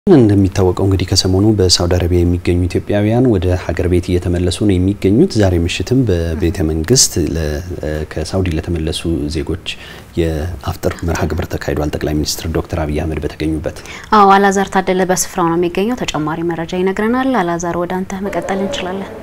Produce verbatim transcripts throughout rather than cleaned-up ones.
እንደሚታወቀው እንግዲህ ከሰሞኑ በሳውዲ አረቢያ የሚገኙ ኢትዮጵያውያን ወደ ሀገር ቤት እየተመለሱ ነው የሚገኙት። ዛሬ ምሽትም በቤተ መንግስት ከሳውዲ ለተመለሱ ዜጎች የአፍጥር መርሃ ግብር ተካሂዷል። ጠቅላይ ሚኒስትር ዶክተር አብይ አህመድ በተገኙበት። አዎ አላዛር ታደለ በስፍራው ነው የሚገኘው። ተጨማሪ መረጃ ይነግረናል። አላዛር ወደ አንተ መቀጠል እንችላለን።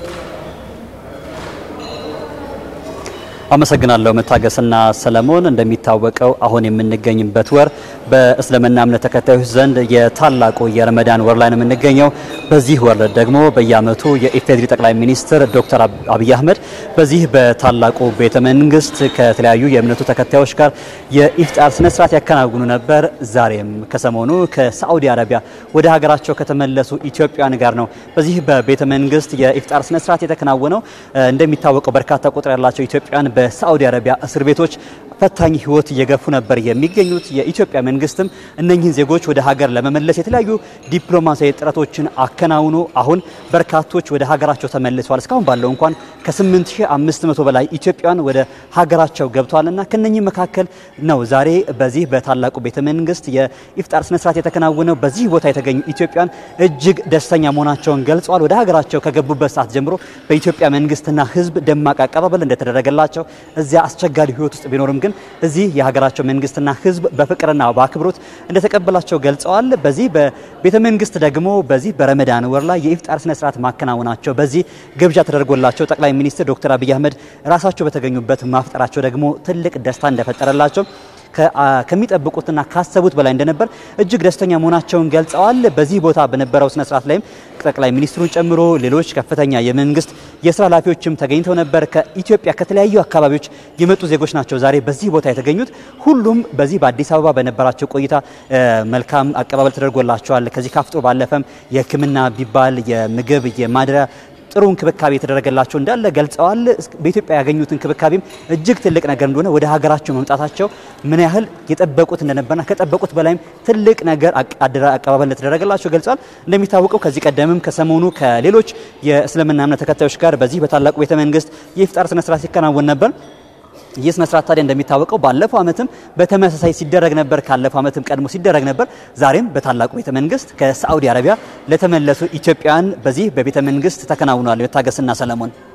አመሰግናለሁ መታገስና ሰለሞን። እንደሚታወቀው አሁን የምንገኝበት ወር በእስልምና እምነት ተከታዮች ዘንድ የታላቁ የረመዳን ወር ላይ ነው የምንገኘው። በዚህ ወር ደግሞ በየዓመቱ የኢፌዴሪ ጠቅላይ ሚኒስትር ዶክተር አብይ አህመድ በዚህ በታላቁ ቤተ መንግስት ከተለያዩ የእምነቱ ተከታዮች ጋር የኢፍጣር ስነ ስርዓት ያከናውኑ ነበር። ዛሬም ከሰሞኑ ከሳዑዲ አረቢያ ወደ ሀገራቸው ከተመለሱ ኢትዮጵያውያን ጋር ነው በዚህ በቤተ መንግስት የኢፍጣር ስነ ስርዓት የተከናወነው። እንደሚታወቀው በርካታ ቁጥር ያላቸው ኢትዮጵያውያን በሳዑዲ አረቢያ እስር ቤቶች ፈታኝ ህይወት እየገፉ ነበር የሚገኙት። የኢትዮጵያ መንግስትም እነኚህን ዜጎች ወደ ሀገር ለመመለስ የተለያዩ ዲፕሎማሲያዊ ጥረቶችን አከናውኖ አሁን በርካቶች ወደ ሀገራቸው ተመልሰዋል። እስካሁን ባለው እንኳን ከስምንት ሺህ አምስት መቶ በላይ ኢትዮጵያውያን ወደ ሀገራቸው ገብተዋልና ከነኚህ መካከል ነው ዛሬ በዚህ በታላቁ ቤተ መንግስት የኢፍጣር ስነ ስርዓት የተከናወነው። በዚህ ቦታ የተገኙ ኢትዮጵያውያን እጅግ ደስተኛ መሆናቸውን ገልጸዋል። ወደ ሀገራቸው ከገቡበት ሰዓት ጀምሮ በኢትዮጵያ መንግስትና ህዝብ ደማቅ አቀባበል እንደተደረገላቸው እዚያ አስቸጋሪ ህይወት ውስጥ ቢኖርም ግን እዚህ የሀገራቸው መንግስትና ህዝብ በፍቅርና በአክብሮት እንደተቀበላቸው ገልጸዋል። በዚህ በቤተ መንግስት ደግሞ በዚህ በረመዳን ወር ላይ የኢፍጣር ስነ ስርዓት ማከናወናቸው በዚህ ግብዣ ተደርጎላቸው ጠቅላይ ሚኒስትር ዶክተር አብይ አህመድ ራሳቸው በተገኙበት ማፍጠራቸው ደግሞ ትልቅ ደስታ እንደፈጠረላቸው ከሚጠብቁትና ካሰቡት በላይ እንደነበር እጅግ ደስተኛ መሆናቸውን ገልጸዋል። በዚህ ቦታ በነበረው ስነ ስርዓት ላይም ጠቅላይ ሚኒስትሩን ጨምሮ ሌሎች ከፍተኛ የመንግስት የስራ ኃላፊዎችም ተገኝተው ነበር። ከኢትዮጵያ ከተለያዩ አካባቢዎች የመጡ ዜጎች ናቸው ዛሬ በዚህ ቦታ የተገኙት። ሁሉም በዚህ በአዲስ አበባ በነበራቸው ቆይታ መልካም አቀባበል ተደርጎላቸዋል። ከዚህ ካፍጦ ባለፈም የሕክምና ቢባል የምግብ የማድሪያ ጥሩ እንክብካቤ የተደረገላቸው እንዳለ ገልጸዋል። በኢትዮጵያ ያገኙት እንክብካቤም እጅግ ትልቅ ነገር እንደሆነ ወደ ሀገራቸው መምጣታቸው ምን ያህል የጠበቁት እንደነበርና ከጠበቁት በላይም ትልቅ ነገር አቀባበል እንደተደረገላቸው ገልጸዋል። እንደሚታወቀው ከዚህ ቀደምም ከሰሞኑ ከሌሎች የእስልምና እምነት ተከታዮች ጋር በዚህ በታላቁ ቤተ መንግስት የኢፍጣር ስነ ስርዓት ሲከናወን ነበር። ይህ ስነ ስርዓት ታዲያ እንደሚታወቀው ባለፈው ዓመትም በተመሳሳይ ሲደረግ ነበር። ካለፈው ዓመትም ቀድሞ ሲደረግ ነበር። ዛሬም በታላቁ ቤተ መንግስት ከሳዑዲ አረቢያ ለተመለሱ ኢትዮጵያውያን በዚህ በቤተ መንግስት ተከናውኗል። የታገስና ሰለሞን